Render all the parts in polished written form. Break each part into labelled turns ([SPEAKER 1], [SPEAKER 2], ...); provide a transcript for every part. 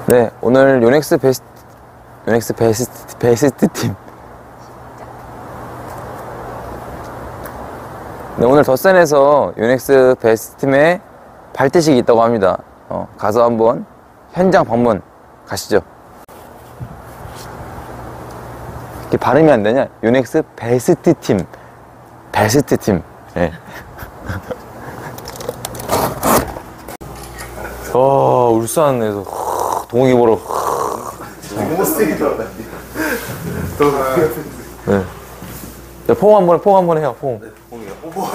[SPEAKER 1] 네, 오늘 요넥스 베스트 팀. 네, 오늘 덧산에서 요넥스 베스트 팀의 발대식이 있다고 합니다. 가서 한번 현장 방문 가시죠. 이렇게 발음이 안 되냐? 요넥스 베스트 팀. 베스트 팀. 네. 울산에서 동욱이 보러.
[SPEAKER 2] 너무 세게 들어갔네.
[SPEAKER 1] 네. 네, 포옹 한번 해요. 포옹.
[SPEAKER 2] 네, 포옹이요.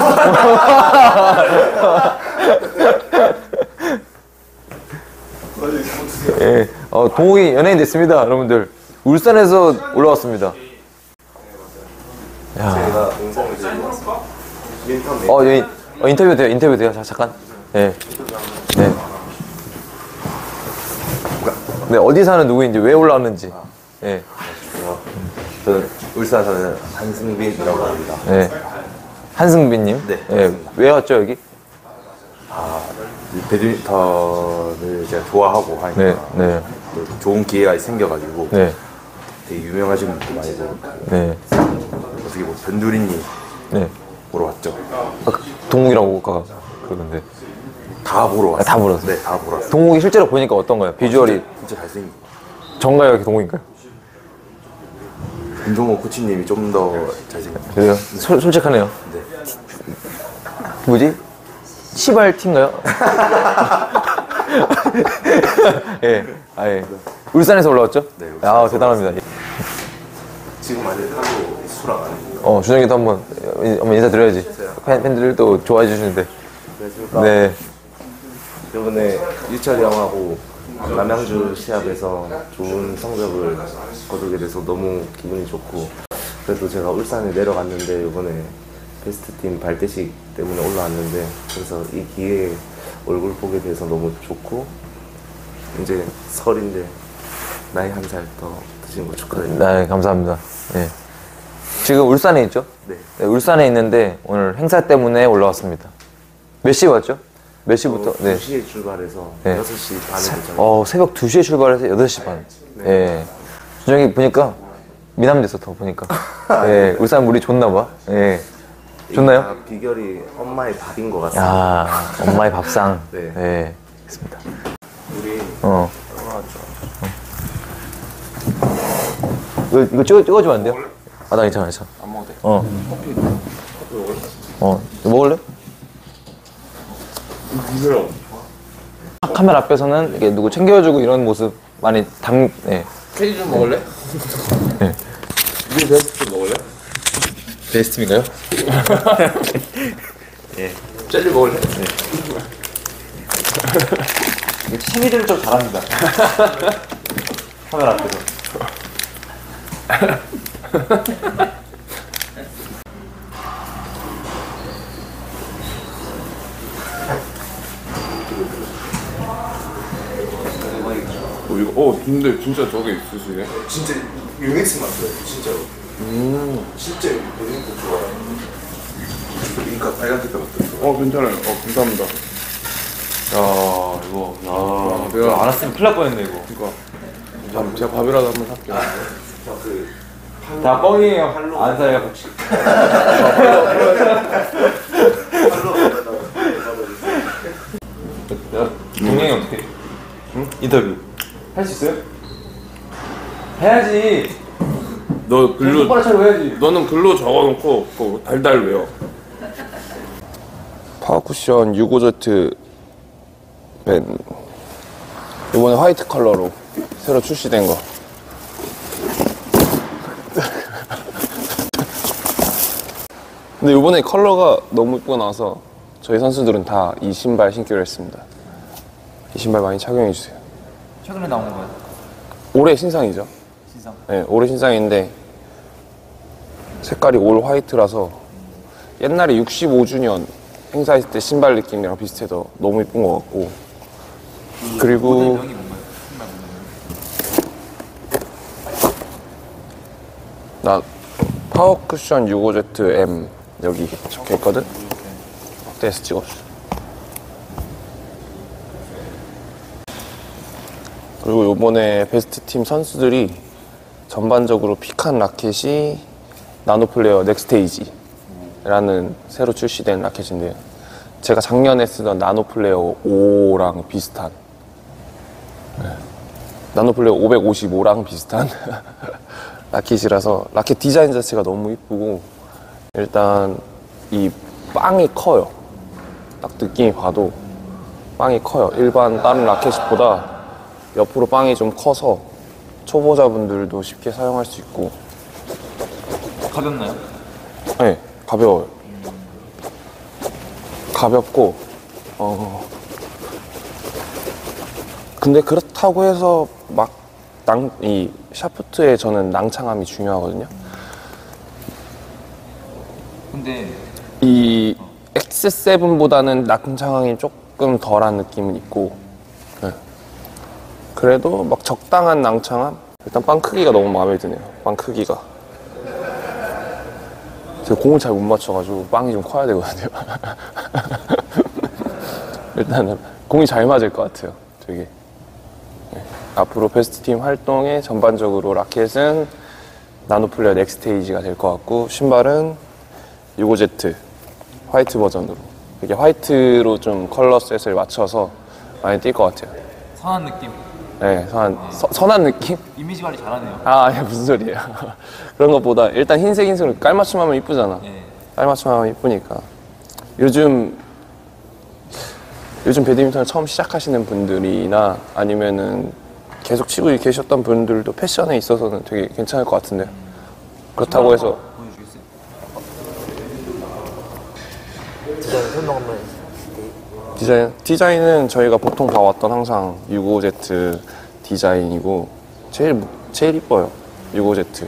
[SPEAKER 1] 예, 동욱이 연예인 됐습니다, 여러분들. 울산에서 올라왔습니다. 야.
[SPEAKER 2] 제가 동성이 인터넷.
[SPEAKER 1] 인터뷰 돼요, 인터뷰 돼요. 잠깐. 네. 네. 네, 어디 사는 누구인지, 왜 올라왔는지. 네.
[SPEAKER 2] 저는 울산 사는 한승빈이라고 합니다.
[SPEAKER 1] 네. 한승빈님.
[SPEAKER 2] 네.
[SPEAKER 1] 네. 왜 왔죠, 여기?
[SPEAKER 2] 배드민턴을 제가 좋아하고 하니까
[SPEAKER 1] 네, 네.
[SPEAKER 2] 또 좋은 기회가 생겨가지고
[SPEAKER 1] 네.
[SPEAKER 2] 되게 유명하신 분도 많이 보고
[SPEAKER 1] 네.
[SPEAKER 2] 어떻게 뭐 변두리님
[SPEAKER 1] 네.
[SPEAKER 2] 보러 왔죠.
[SPEAKER 1] 동욱이라고 아까 그러던데.
[SPEAKER 2] 다 보러 왔어요.
[SPEAKER 1] 다 보러 왔어요?
[SPEAKER 2] 네, 다 보러 왔어요.
[SPEAKER 1] 동욱이 실제로 보니까 어떤가요? 비주얼이
[SPEAKER 2] 진짜 잘생긴.
[SPEAKER 1] 정가요, 이렇게 동욱인가요?
[SPEAKER 2] 김종호 코치님이 좀 더 잘생긴.
[SPEAKER 1] 그래요? 솔직하네요.
[SPEAKER 2] 네.
[SPEAKER 1] 뭐지? 시발 팀인가요? 예. 예. 울산에서 올라왔죠?
[SPEAKER 2] 네, 울산에서
[SPEAKER 1] 대단합니다.
[SPEAKER 2] 지금 아직 하루 수락 안 했어요.
[SPEAKER 1] 준영이도 한번 인사드려야지. 팬들도 좋아해 주시는데.
[SPEAKER 2] 그래서
[SPEAKER 1] 네.
[SPEAKER 2] 이번에 유철이 형하고 남양주 시합에서 좋은 성적을 거두게 돼서 너무 기분이 좋고, 그래도 제가 울산에 내려갔는데 이번에 베스트팀 발대식 때문에 올라왔는데, 그래서 이 기회에 얼굴 보게 돼서 너무 좋고, 이제 설인데 나이 한 살 더 드신 거 축하드립니다.
[SPEAKER 1] 네, 감사합니다. 예. 지금 울산에 있죠?
[SPEAKER 2] 네.
[SPEAKER 1] 네, 울산에 있는데 오늘 행사 때문에 올라왔습니다. 몇 시에 왔죠? 몇 시부터? 네.
[SPEAKER 2] 2시에 출발해서
[SPEAKER 1] 네.
[SPEAKER 2] 6시 반에 도착.
[SPEAKER 1] 새벽 2시에 출발해서 8시 반.
[SPEAKER 2] 네.
[SPEAKER 1] 예. 준영이 보니까 미남됐어, 더 보니까. 예. 울산 물이 좋나 봐. 예. 좋나요?
[SPEAKER 2] 다 비결이 엄마의 밥인 것 같습니다.
[SPEAKER 1] 야, 엄마의 밥상.
[SPEAKER 2] 네.
[SPEAKER 1] 예. 있습니다.
[SPEAKER 2] 우리
[SPEAKER 1] 이거 찍어주면 안 돼요? 나 괜찮아.
[SPEAKER 2] 안 먹어도 돼.
[SPEAKER 1] 커피
[SPEAKER 2] 먹을래?
[SPEAKER 1] 이거 먹을래?
[SPEAKER 2] 부드러워.
[SPEAKER 1] 카메라 앞에서는 이게 누구 챙겨주고 이런 모습 많이 네.
[SPEAKER 3] 케이크 좀 먹을래?
[SPEAKER 1] 네.
[SPEAKER 3] 이거 베스트 먹을래?
[SPEAKER 1] 베스트인가요?
[SPEAKER 3] 예. 젤리 먹을래? 네.
[SPEAKER 1] 취미를 좀 잘합니다. 카메라 앞에서.
[SPEAKER 3] 근데 진짜 저게 있으시네?
[SPEAKER 2] 진짜 유닉스 맞어요, 진짜로. 진짜 유닉스 좋아요. 그러니까 빨간 색깔 같은
[SPEAKER 3] 괜찮아요. 감사합니다.
[SPEAKER 1] 야, 이거,
[SPEAKER 3] 내가
[SPEAKER 1] 안 왔으면 큰일 날 뻔했네, 이거.
[SPEAKER 3] 그러니까 제가 밥이라도 한번 살게요.
[SPEAKER 1] 다 뻥이에요. 안 사요, 혹시. 동영이 어떻게? 응? 인터뷰. 할 수 있어요? 해야지.
[SPEAKER 3] 너 글로
[SPEAKER 1] 똑바로 차리고 해야지.
[SPEAKER 3] 너는 글로 적어놓고 그거 달달 외워.
[SPEAKER 4] 파워쿠션 65Z 밴 이번에 화이트 컬러로 새로 출시된 거. 근데 이번에 컬러가 너무 이쁘고 나서 저희 선수들은 다 이 신발 신기로 했습니다. 이 신발 많이 착용해주세요.
[SPEAKER 1] 최근에 나온 거예요?
[SPEAKER 4] 올해 신상이죠.
[SPEAKER 1] 신상?
[SPEAKER 4] 네, 올해 신상인데 색깔이 올 화이트라서 옛날에 65주년 행사했을 때 신발 느낌이랑 비슷해서 너무 이쁜 것 같고, 그리고 나 파워쿠션 65ZM 여기 적혀있거든? 확대해서 찍어줘. 그리고 요번에 베스트 팀 선수들이 전반적으로 픽한 라켓이 나노플레어 넥스테이지라는 새로 출시된 라켓인데요. 제가 작년에 쓰던 나노플레어 5랑 비슷한, 나노플레어 555랑 비슷한 라켓이라서 라켓 디자인 자체가 너무 이쁘고, 일단 이 빵이 커요. 딱 느낌이 봐도 빵이 커요. 일반 다른 라켓보다 옆으로 빵이 좀 커서 초보자분들도 쉽게 사용할 수 있고.
[SPEAKER 5] 가볍나요?
[SPEAKER 4] 네, 가벼워요. 가볍고, 근데 그렇다고 해서 막 이 샤프트에 저는 낭창함이 중요하거든요.
[SPEAKER 5] 근데
[SPEAKER 4] 이 X7보다는 낭창함이 조금 덜한 느낌은 있고, 네. 그래도 막 적당한 낭창함? 일단 빵 크기가 너무 마음에 드네요. 빵 크기가. 제가 공을 잘 못 맞춰가지고 빵이 좀 커야 되거든요. 일단은 공이 잘 맞을 것 같아요. 되게. 네. 앞으로 베스트팀 활동에 전반적으로 라켓은 나노플레어 넥스테이지가 될 것 같고, 신발은 유고제트 화이트 버전으로, 이게 화이트로 좀 컬러 셋을 맞춰서 많이 뛸 것 같아요.
[SPEAKER 5] 선한 느낌.
[SPEAKER 4] 네, 선한 느낌?
[SPEAKER 5] 이미지 관리 잘하네요.
[SPEAKER 4] 아, 예, 무슨 소리예요. 그런 것보다 일단 흰색으로 깔맞춤하면 이쁘잖아.
[SPEAKER 5] 네.
[SPEAKER 4] 깔맞춤하면 이쁘니까. 요즘 배드민턴을 처음 시작하시는 분들이나 아니면은 계속 치고 계셨던 분들도 패션에 있어서는 되게 괜찮을 것 같은데. 그렇다고 해서
[SPEAKER 5] 보여주겠어요?
[SPEAKER 2] 디자인 설명 한번
[SPEAKER 4] 디자인은 저희가 보통 봐왔던 항상 유고제트 디자인이고, 제일 이뻐요. 유고제트.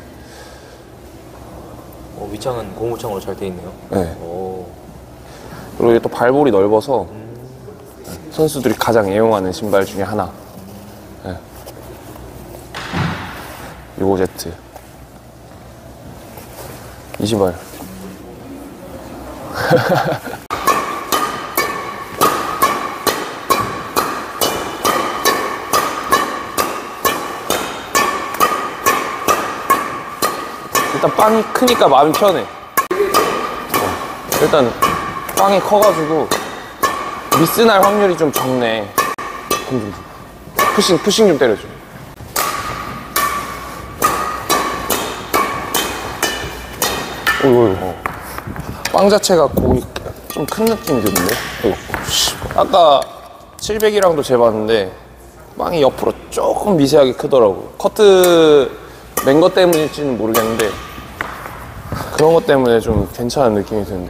[SPEAKER 2] 위창은 고무창으로 잘 돼 있네요.
[SPEAKER 4] 네.
[SPEAKER 2] 오.
[SPEAKER 4] 그리고 이게 또 발볼이 넓어서 선수들이 가장 애용하는 신발 중에 하나. 네. 유고제트. 이 신발. 일단 빵이 크니까 마음이 편해. 일단 빵이 커가지고 미스 날 확률이 좀 적네. 푸싱 좀 때려줘. 어이구. 빵 자체가 공이 좀 큰 느낌이 드는데? 아까 700이랑도 재봤는데 빵이 옆으로 조금 미세하게 크더라고. 커트 맨 것 때문일지는 모르겠는데 그런 것 때문에 좀 괜찮은 느낌이 드는데.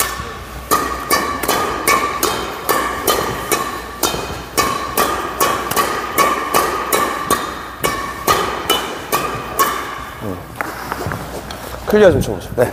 [SPEAKER 4] 클리어 좀 쳐보자. 네.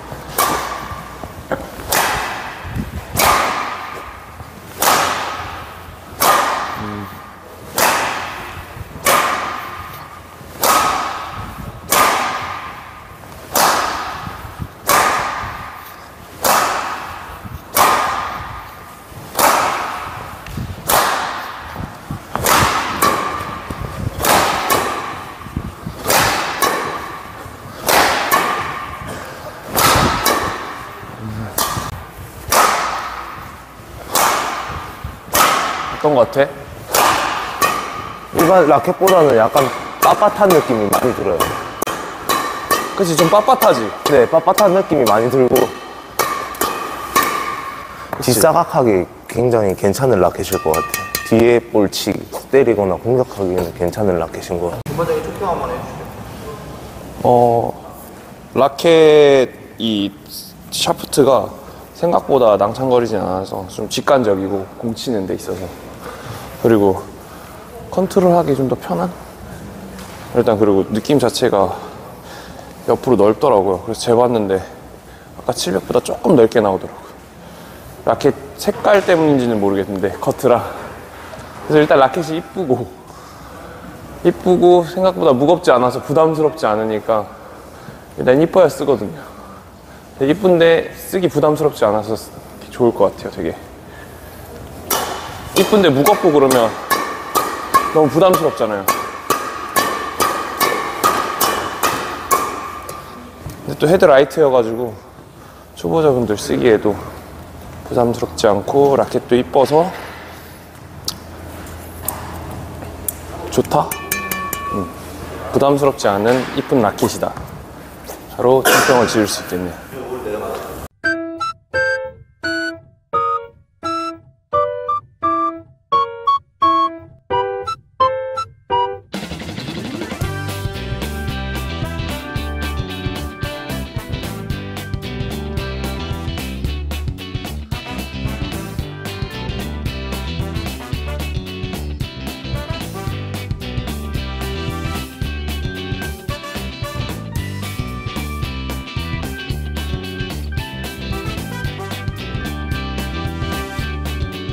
[SPEAKER 4] 어떤 것 같아?
[SPEAKER 2] 일반 라켓보다는 약간 빳빳한 느낌이 많이 들어요.
[SPEAKER 4] 그치, 좀 빳빳하지?
[SPEAKER 2] 네, 빳빳한 느낌이 많이 들고 뒷사각하기 굉장히 괜찮은 라켓일 것 같아요. 뒤에 볼 치기, 때리거나 공격하기에는 괜찮은 라켓인 것 같아요.
[SPEAKER 5] 전반적인 총평 한번 해주시죠.
[SPEAKER 4] 라켓 이 샤프트가 생각보다 낭창거리진 않아서 좀 직관적이고 공 치는 데 있어서, 그리고 컨트롤하기 좀 더 편한? 일단 그리고 느낌 자체가 옆으로 넓더라고요. 그래서 재봤는데 아까 700보다 조금 넓게 나오더라고요. 라켓 색깔 때문인지는 모르겠는데 커트라. 그래서 일단 라켓이 이쁘고 생각보다 무겁지 않아서 부담스럽지 않으니까 일단 이뻐야 쓰거든요. 이쁜데 쓰기 부담스럽지 않아서 좋을 것 같아요. 되게 이쁜데 무겁고 그러면 너무 부담스럽잖아요. 근데 또 헤드라이트여가지고 초보자분들 쓰기에도 부담스럽지 않고 라켓도 이뻐서 좋다. 부담스럽지 않은 이쁜 라켓이다. 바로 총평을 지을 수 있겠네요.